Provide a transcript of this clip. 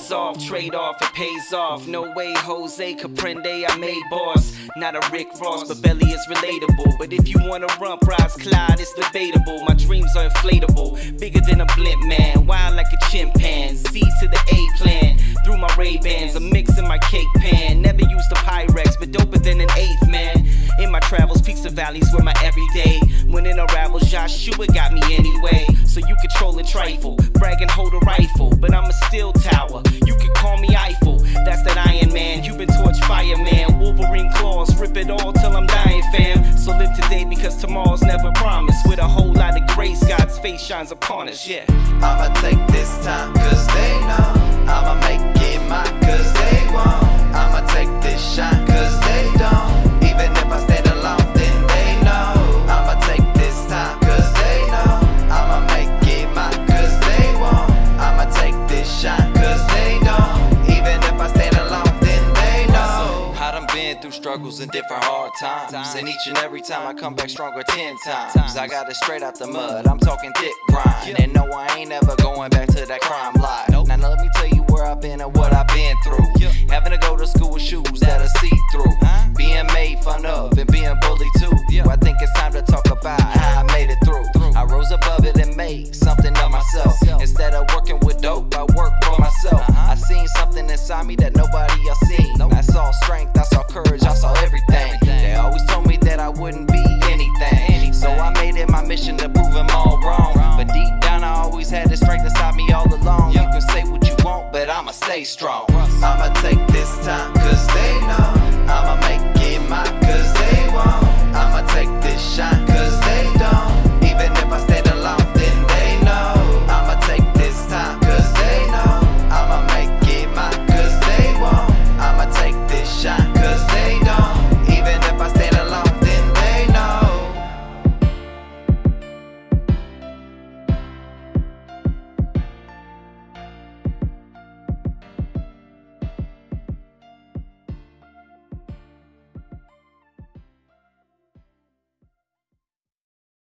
days off, trade off, it pays off. No way, Jose Caprende, I made boss. Not a Rick Ross, but belly is relatable. But if you wanna rump rise Clyde, it's debatable. My dreams are inflatable, bigger than a blimp man, wild like a chimpanzee. C to the A plan, through my Ray-Bans, a mix in my cake pan. Never used a Pyrex, but doper than an eighth man. In my travels, peaks and valleys were my everyday. When it unravels, Joshua got me anyway. So you control a trifle, brag and hold a rifle, but I'm a steel tower. You can call me Eiffel, that's that Iron Man. You been torch fireman, Wolverine claws, rip it all till I'm dying, fam. So live today because tomorrow's never promised. With a whole lot of grace, God's face shines upon us, yeah. I'ma take this time cause they know. I'ma make it mine cause they won't. I'ma take this shine cause they don't. Even if I stand alone, then they know. I'ma take this time cause they know. I'ma make it mine cause they won't. I'ma take this shine cause they don't. Even if I stand alone, then they know. I done been through struggles and different hard times, and each and every time I come back stronger 10 times. I got it straight out the mud, I'm talking thick grind. And no, I ain't ever going back to that crime life. Now let me tell you where I've been and what I've been through. Having to go to school with shoes that are see-through, being made fun of and being bullied too. I think it's time to talk about how I made it through. I rose above it and made something of myself. Instead of working with dope, I work for myself. I seen something inside me that nobody else seen. I saw strength, I saw courage, I saw everything. They always told me that I wouldn't be anything, so I made it my mission to prove them all wrong. But deep down I always had the strength inside me all along. You can say what you want, but I'ma stay strong. I'ma take this time